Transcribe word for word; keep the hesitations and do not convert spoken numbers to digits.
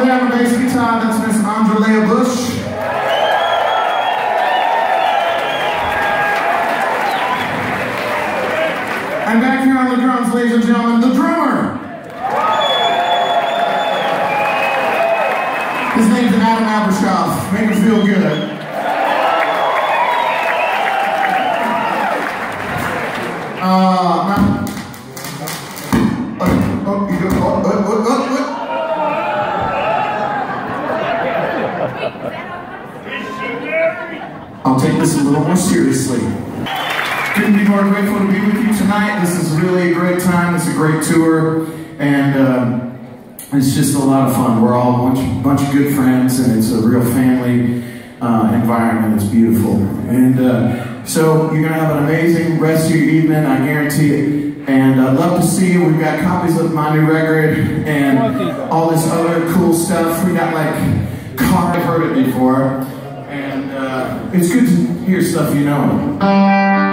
there on the bass guitar, that's Miss Andrea Bush. And back here on the drums, ladies and gentlemen, the drummer. His name's Adam Abershoff. Make him feel good. Uh, now, oh, oh, you do, oh, oh, oh, oh, oh. I'll take this a little more seriously. Couldn't be more grateful to be with you tonight. This is really a great time. It's a great tour, and uh, it's just a lot of fun. We're all a bunch, bunch of good friends, and it's a real family uh, environment. It's beautiful, and uh, so you're gonna have an amazing rest of your evening. I guarantee it. And I'd love to see you. We've got copies of my new record and all this other cool stuff. We got like, car, I've heard it before, and uh, it's good to hear stuff you know.